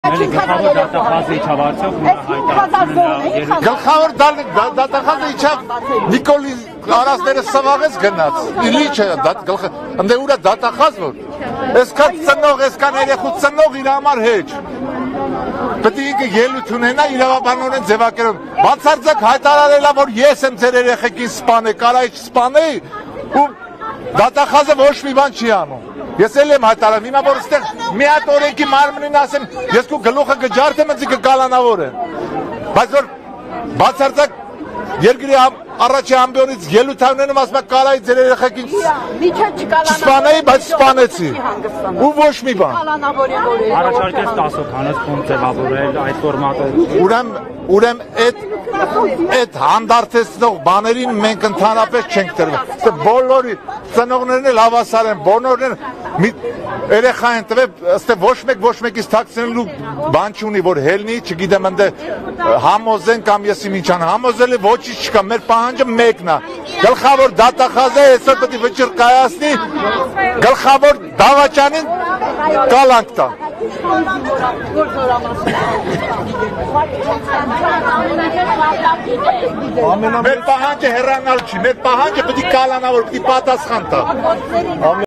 Գլխավոր դատախազը իջավ Նիկոլի արասները սվաղեց գնաց, իլիչը ընդ ուրա դատախազ որ, այսքան ծնող, այսքան երեխու ծնող իր համար հեչ, պետք է ինքը ելույթ ունենա իրավաբանորեն ձևակերպ, բացարձակ հայտարարելա, որ ես եմ ձեր երեխեքին սպանել, կարա սպանել ու դատախազը ոչ մի բան չի անում Ես էլ եմ հայտարարում, հիմա որ այստեղ մի հատ օրենքի մարմնին ասեմ, ես քո գլուխը կջարդեմ, ինձ կկալանավոր է։ Բայց որ բացարձակ երկրի առաջի ամբիոնից ելույթավորներում ասում է կարայի ձեր երեխեքին չսպանեի, բայց սպանեցի։ Ու ոչ մի բան։ Առաջարկեց 10 հոգանոց փոն ձևավորել այդ ֆորմատը։ Ուրեմն այդ հանդարտեցնող բաներին մենք ընդհանրապես չենք տրվել։ Բոլորի ծնողներն էլ հավասար են, բոլորն երեխա են տվել, ըստ ոչ մեկից թաքցնելու բան չունի, որ հելնի, չգիտեմ ընդ համոզեն կամ եսի ինչան, համոզելի ոչինչ չկա, մեր պահանջը մեկն է։ Գլխավոր դատախազը այսօր պետք է վճիռ կայացնի, գլխավոր դավաճանին կալանք տա։ Մեր պահանջը հեռանալ չի, մեր պահանջը պետք է կալանավոր, պետք է պատասխան տա։